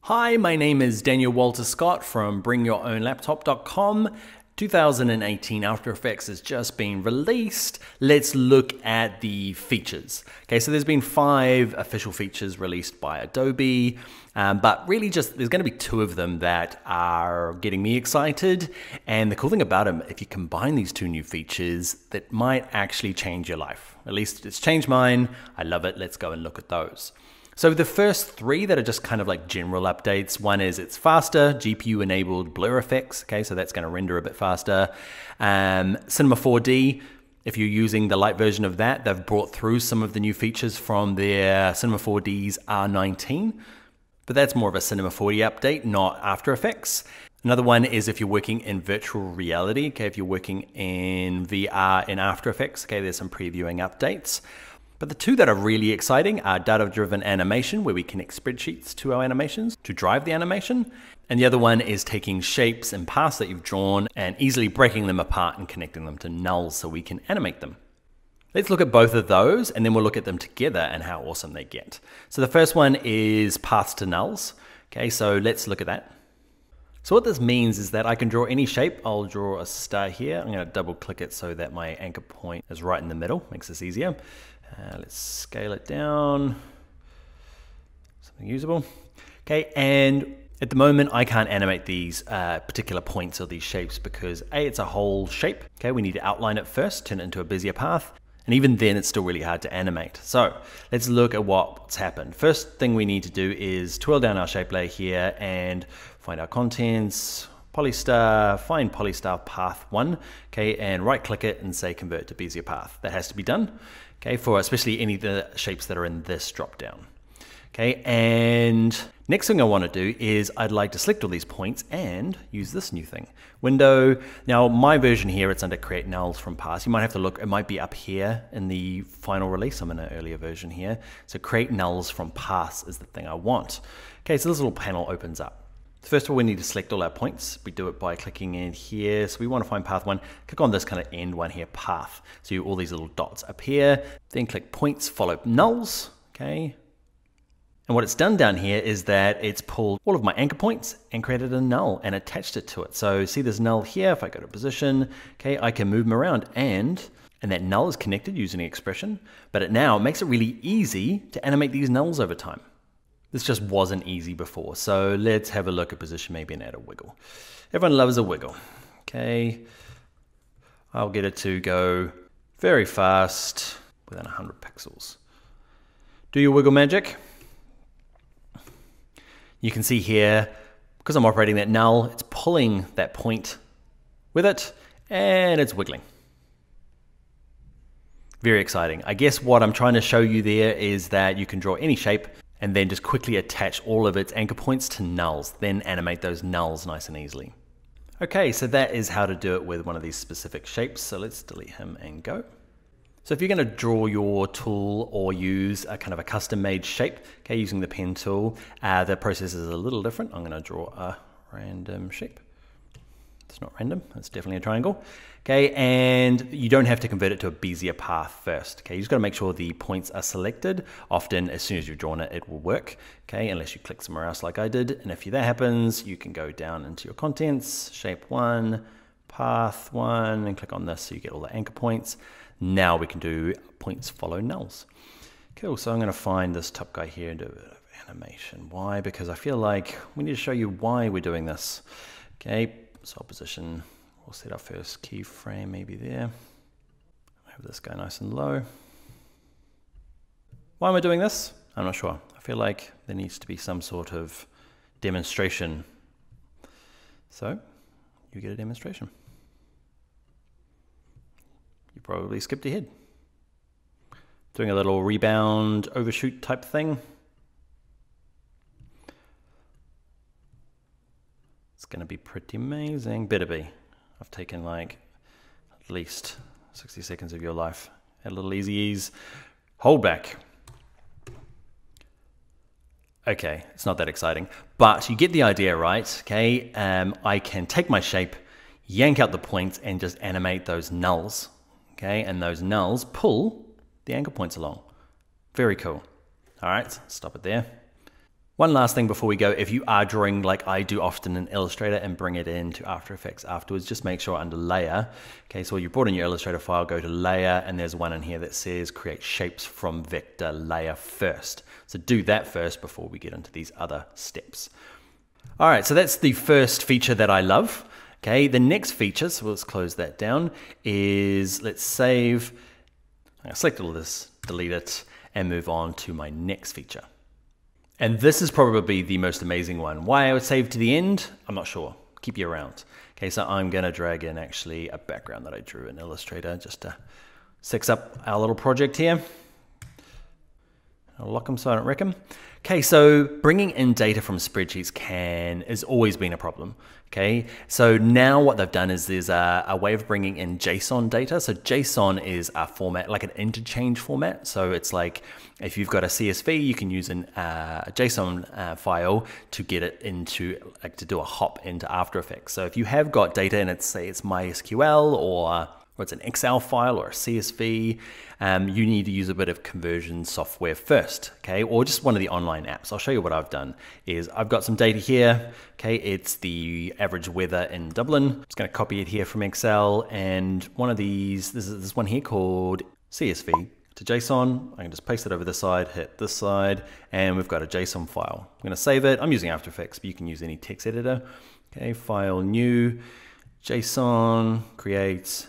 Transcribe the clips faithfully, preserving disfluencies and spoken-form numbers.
Hi, my name is Daniel Walter Scott from bring your own laptop dot com. two thousand eighteen After Effects has just been released. Let's look at the features. Okay, so there's been five official features released by Adobe, um, but really just there's going to be two of them that are getting me excited. And the cool thing about them, if you combine these two new features, that might actually change your life. At least it's changed mine. I love it. Let's go and look at those. So the first three that are just kind of like general updates. One is it's faster, G P U enabled blur effects. Okay, so that's going to render a bit faster. Um, Cinema four D, if you're using the light version of that, they've brought through some of the new features from their Cinema four D's R nineteen, but that's more of a Cinema four D update, not After Effects. Another one is if you're working in virtual reality. Okay, if you're working in V R in After Effects, okay, there's some previewing updates. But the two that are really exciting are data-driven animation, where we connect spreadsheets to our animations to drive the animation. And the other one is taking shapes and paths that you've drawn and easily breaking them apart and connecting them to nulls so we can animate them. Let's look at both of those, and then we'll look at them together and how awesome they get. So the first one is paths to nulls. Okay, so let's look at that. So what this means is that I can draw any shape. I'll draw a star here. I'm going to double click it so that my anchor point is right in the middle. Makes this easier. Uh, let's scale it down, something usable. Okay, and at the moment I can't animate these uh, particular points or these shapes because A, it's a whole shape. Okay, we need to outline it first, turn it into a Bezier path, and even then it's still really hard to animate. So let's look at what's happened. First thing we need to do is twirl down our shape layer here and find our contents, polystar, find polystar path one, okay, and right click it and say convert to Bezier path. That has to be done. Okay, for especially any of the shapes that are in this drop down. Okay, and next thing I want to do is I'd like to select all these points and use this new thing. Window, now my version here, it's under create nulls from paths. You might have to look, it might be up here in the final release. I'm in an earlier version here. So create nulls from paths is the thing I want. Okay, so this little panel opens up. First of all, we need to select all our points. We do it by clicking in here. So we want to find path one. Click on this kind of end one here, path. So you all these little dots up here. Then click points, follow nulls. Okay. And what it's done down here is that it's pulled all of my anchor points and created a null and attached it to it. So see this null here. If I go to position, okay, I can move them around and and that null is connected using the expression. But it now makes it really easy to animate these nulls over time. This just wasn't easy before. So let's have a look at position maybe and add a wiggle. Everyone loves a wiggle. Okay. I'll get it to go very fast within one hundred pixels. Do your wiggle magic. You can see here, because I'm operating that null, it's pulling that point with it and it's wiggling. Very exciting. I guess what I'm trying to show you there is that you can draw any shape and then just quickly attach all of its anchor points to nulls, then animate those nulls nice and easily. Okay, so that is how to do it with one of these specific shapes. So let's delete him and go. So if you're gonna draw your tool or use a kind of a custom made shape, okay, using the pen tool, uh, the process is a little different. I'm gonna draw a random shape. It's not random, it's definitely a triangle. Okay, and you don't have to convert it to a Bezier path first. Okay, you just gotta make sure the points are selected. Often, as soon as you've drawn it, it will work. Okay, unless you click somewhere else like I did. And if that happens, you can go down into your contents, shape one, path one, and click on this so you get all the anchor points. Now we can do points follow nulls. Cool, so I'm gonna find this top guy here and do a bit of animation. Why? Because I feel like we need to show you why we're doing this. Okay, so position. We'll set our first keyframe maybe there. Have this guy nice and low. Why am I doing this? I'm not sure. I feel like there needs to be some sort of demonstration. So you get a demonstration. You probably skipped ahead. Doing a little rebound overshoot type thing. It's going to be pretty amazing. Better be. I've taken like at least sixty seconds of your life. A little easy ease. Hold back. Okay, it's not that exciting, but you get the idea, right? Okay, um, I can take my shape, yank out the points, and just animate those nulls. Okay, and those nulls pull the anchor points along. Very cool. All right, stop it there. One last thing before we go, if you are drawing like I do often in Illustrator and bring it into After Effects afterwards, just make sure under Layer, okay, so you brought in your Illustrator file, go to Layer, and there's one in here that says Create Shapes from Vector Layer first. So do that first before we get into these other steps. All right, so that's the first feature that I love. Okay, the next feature, so let's close that down, is let's save. I'll select all this, delete it, and move on to my next feature. And this is probably the most amazing one. Why I would save to the end, I'm not sure. Keep you around. Okay, so I'm gonna drag in actually a background that I drew in Illustrator just to six up our little project here. I'll lock them so I don't wreck them. Okay, so bringing in data from spreadsheets can has always been a problem. Okay, so now what they've done is there's a, a way of bringing in JSON data. So JSON is a format, like an interchange format. So it's like if you've got a C S V, you can use an, uh, a JSON uh, file to get it into, like to do a hop into After Effects. So if you have got data and it's say it's MySQL or or it's an Excel file or a C S V, um, you need to use a bit of conversion software first, okay? Or just one of the online apps. I'll show you what I've done is I've got some data here, okay? It's the average weather in Dublin. I'm just gonna copy it here from Excel, and one of these, this is this one here called C S V to JSON. I can just paste it over this side, hit this side, and we've got a JSON file. I'm gonna save it. I'm using After Effects, but you can use any text editor. Okay, file new, JSON, create,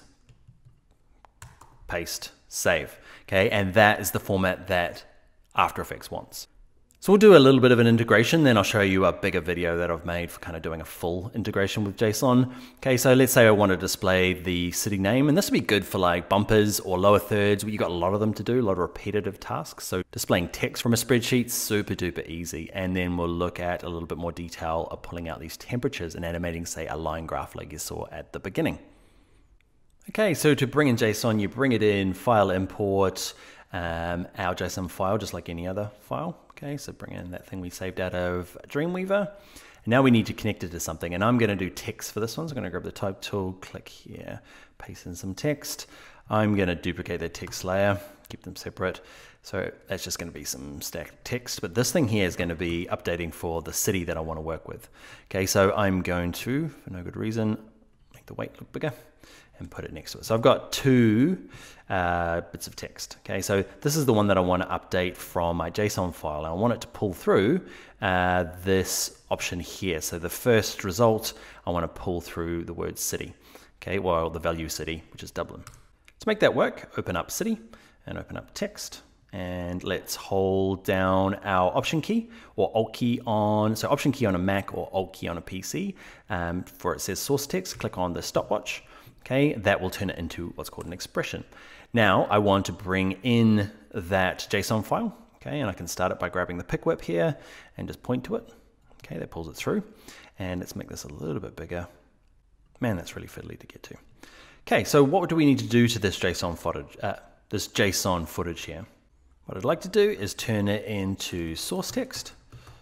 paste, save, okay? And that is the format that After Effects wants. So we'll do a little bit of an integration, then I'll show you a bigger video that I've made for kind of doing a full integration with JSON. Okay, so let's say I want to display the city name, and this would be good for like bumpers or lower thirds, where you got a lot of them to do, a lot of repetitive tasks. So displaying text from a spreadsheet, super duper easy. And then we'll look at a little bit more detail of pulling out these temperatures and animating, say, a line graph like you saw at the beginning. Okay, so to bring in JSON, you bring it in, file import, um, our JSON file, just like any other file. Okay, so bring in that thing we saved out of Dreamweaver. And now we need to connect it to something, and I'm gonna do text for this one. So I'm gonna grab the type tool, click here, paste in some text. I'm gonna duplicate that text layer, keep them separate. So that's just gonna be some static text, but this thing here is gonna be updating for the city that I wanna work with. Okay, so I'm going to, for no good reason, make the weight look bigger and put it next to it. So I've got two uh, bits of text. Okay, so this is the one that I want to update from my JSON file. And I want it to pull through uh, this option here. So the first result, I want to pull through the word city. Okay, well, the value city, which is Dublin. To make that work, open up city and open up text. And let's hold down our option key or alt key on, so option key on a Mac or alt key on a P C. Um, for it says source text, click on the stopwatch. Okay, that will turn it into what's called an expression. Now I want to bring in that JSON file, okay, and I can start it by grabbing the pick whip here and just point to it. Okay, that pulls it through. And let's make this a little bit bigger. Man, that's really fiddly to get to. Okay, so what do we need to do to this JSON footage, uh, this JSON footage here? What I'd like to do is turn it into source text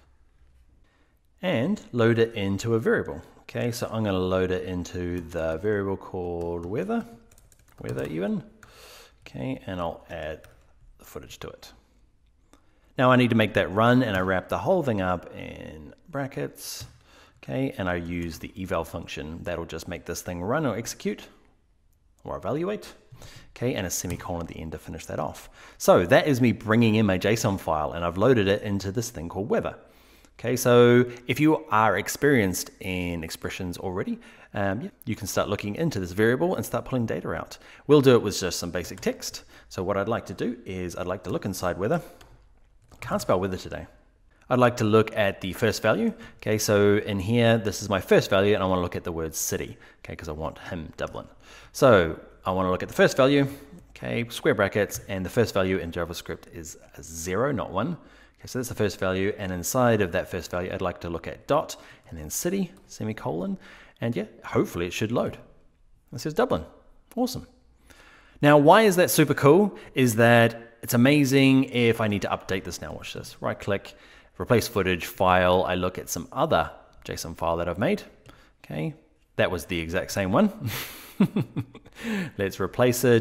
and load it into a variable. Okay, so I'm going to load it into the variable called weather, weather even. Okay, and I'll add the footage to it. Now I need to make that run, and I wrap the whole thing up in brackets. Okay, and I use the eval function. That'll just make this thing run or execute or evaluate. Okay, and a semicolon at the end to finish that off. So that is me bringing in my JSON file, and I've loaded it into this thing called weather. Okay, so if you are experienced in expressions already, um, yeah, you can start looking into this variable and start pulling data out. We'll do it with just some basic text. So what I'd like to do is I'd like to look inside weather. Can't spell weather today. I'd like to look at the first value. Okay, so in here, this is my first value, and I want to look at the word city, okay, because I want him, Dublin. So I want to look at the first value, okay, square brackets, and the first value in JavaScript is a zero, not one. Okay, so that's the first value, and inside of that first value, I'd like to look at dot, and then city, semicolon, and yeah, hopefully it should load. It says Dublin. Awesome. Now, why is that super cool? Is that it's amazing if I need to update this now. Watch this. Right click, replace footage, file. I look at some other JSON file that I've made. Okay, that was the exact same one. Let's replace it,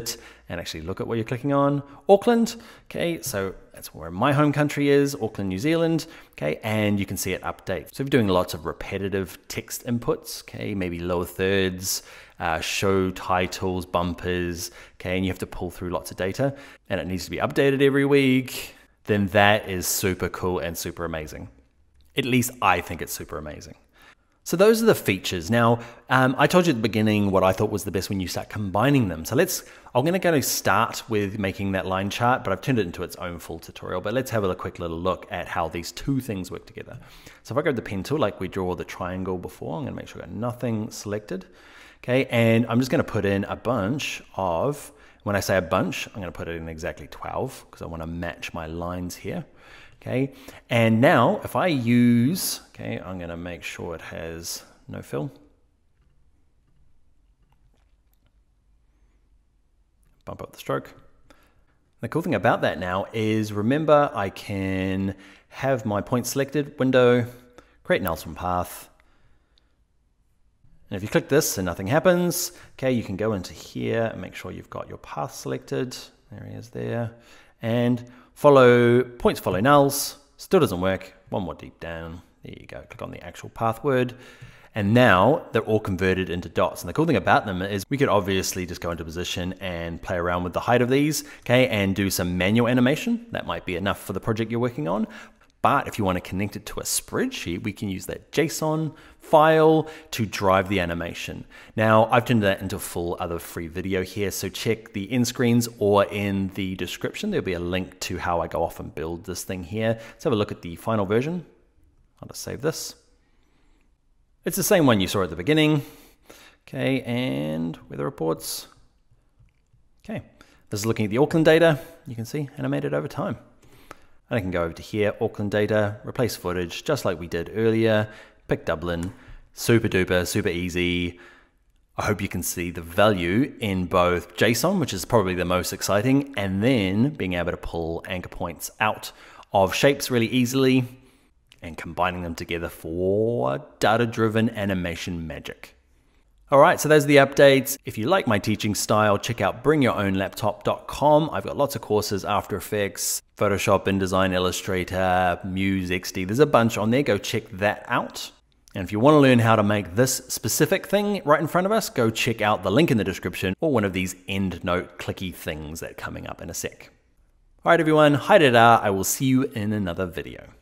and actually look at what you're clicking on. Auckland, okay, so that's where my home country is, Auckland, New Zealand, okay, and you can see it update. So if you're doing lots of repetitive text inputs, okay, maybe lower thirds, uh, show titles, bumpers, okay, and you have to pull through lots of data, and it needs to be updated every week, then that is super cool and super amazing. At least I think it's super amazing. So those are the features. Now, um, I told you at the beginning what I thought was the best when you start combining them. So let's, I'm gonna go start with making that line chart, but I've turned it into its own full tutorial, but let's have a quick little look at how these two things work together. So if I grab the pen tool, like we draw the triangle before, I'm gonna make sure I got nothing selected. Okay, and I'm just gonna put in a bunch of, when I say a bunch, I'm gonna put it in exactly twelve, because I wanna match my lines here. Okay, and now if I use, okay, I'm gonna make sure it has no fill. Bump up the stroke. The cool thing about that now is, remember, I can have my point selected, window, create Nulls from path. And if you click this and nothing happens, okay, you can go into here and make sure you've got your path selected. There he is there. And follow, points follow nulls, still doesn't work, one more deep down, there you go, click on the actual path word, and now they're all converted into dots. And the cool thing about them is we could obviously just go into position and play around with the height of these, okay, and do some manual animation. That might be enough for the project you're working on. But if you want to connect it to a spreadsheet, we can use that JSON file to drive the animation. Now, I've turned that into a full other free video here, so check the end screens or in the description. There'll be a link to how I go off and build this thing here. Let's have a look at the final version. I'll just save this. It's the same one you saw at the beginning. Okay, and weather reports. Okay, this is looking at the Auckland data. You can see animated over time. And I can go over to here, Auckland data, replace footage, just like we did earlier, pick Dublin, super duper, super easy. I hope you can see the value in both JSON, which is probably the most exciting, and then being able to pull anchor points out of shapes really easily and combining them together for data-driven animation magic. All right, so those are the updates. If you like my teaching style, check out bring your own laptop dot com. I've got lots of courses, After Effects, Photoshop, InDesign, Illustrator, Muse, X D. There's a bunch on there. Go check that out. And if you want to learn how to make this specific thing right in front of us, go check out the link in the description or one of these end note clicky things that are coming up in a sec. All right, everyone, hi da da. I will see you in another video.